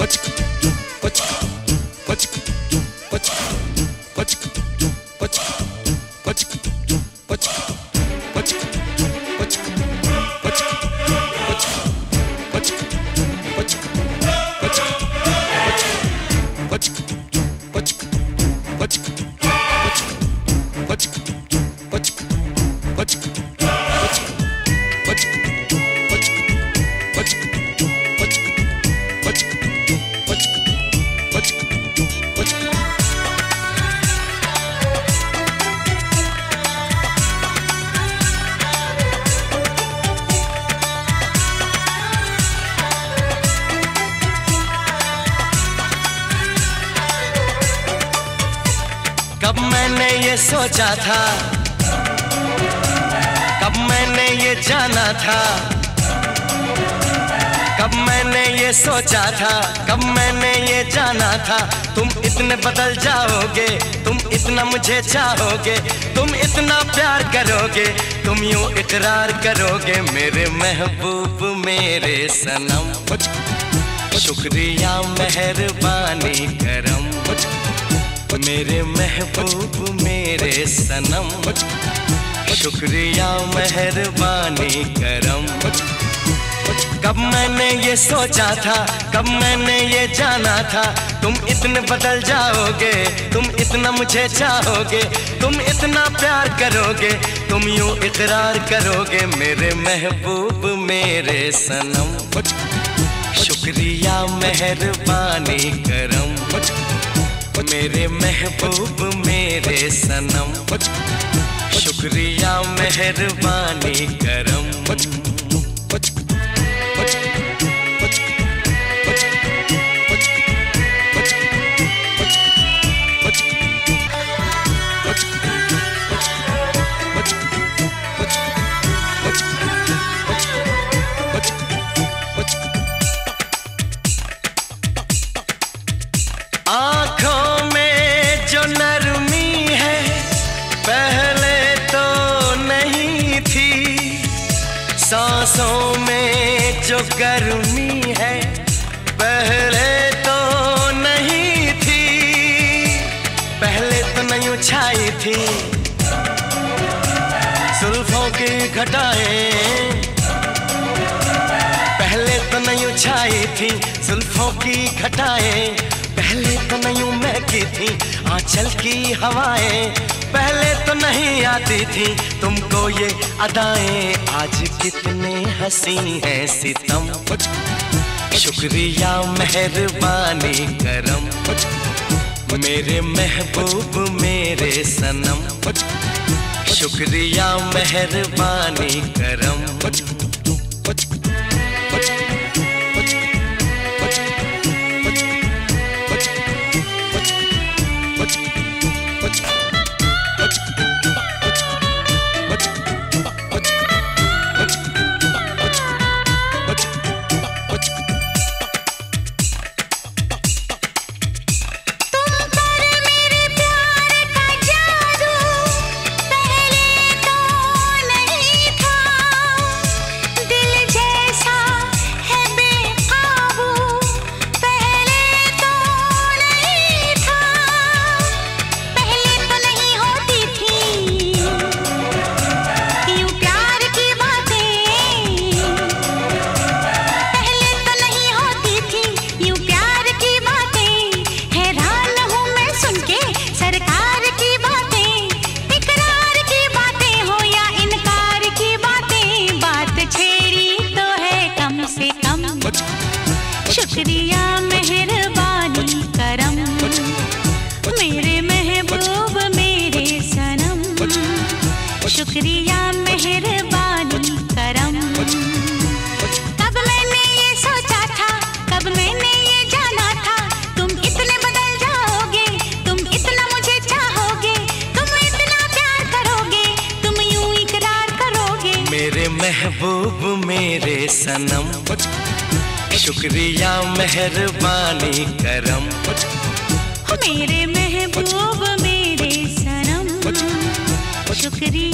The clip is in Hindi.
कब मैंने ये सोचा था, कब मैंने ये जाना था, कब मैंने ये सोचा था, कब मैंने ये जाना था। तुम इतने बदल जाओगे, तुम इतना मुझे चाहोगे, तुम इतना प्यार करोगे, तुम यूं इकरार करोगे मेरे महबूब मेरे सनम। शुक्रिया मेहरबानी करम मेरे महबूब मेरे सनम। शुक्रिया मेहरबानी करम। कब मैंने ये सोचा था, कब मैंने ये जाना था, तुम इतने बदल जाओगे, तुम इतना मुझे चाहोगे, तुम इतना प्यार करोगे, तुम यूं इकरार करोगे मेरे महबूब मेरे सनम। शुक्रिया मेहरबानी करम मेरे महबूब मेरे सनम। शुक्रिया मेहरबानी करम। आँखों में जो नरमी है पहले तो नहीं थी, सांसों में जो गर्मी है पहले तो नहीं थी, पहले तो नहीं छाई थी जुल्फों की घटाएं, पहले तो नहीं छाई थी जुल्फों की घटाएं, पहले तो नहीं महकी थी आंचल की हवाएं, पहले तो नहीं आती थी तुमको ये अदाएं, आज कितने हंसी हैं सितम। शुक्रिया मेहरबानी करम मेरे महबूब मेरे सनम। शुक्रिया मेहरबानी करम। शुक्रिया मेहरबानी करम मेरे महबूब मेरे सनम। शुक्रिया मेहरबानी करम। कब मैंने ये सोचा था, कब मैंने ये जाना था, तुम इतने बदल जाओगे, तुम इतना मुझे चाहोगे, तुम इतना प्यार करोगे, तुम यूं इकरार करोगे मेरे महबूब मेरे सनम। शुक्रिया मेहरबानी करम मेरे महबूब मेरे सनम। शुक्रिया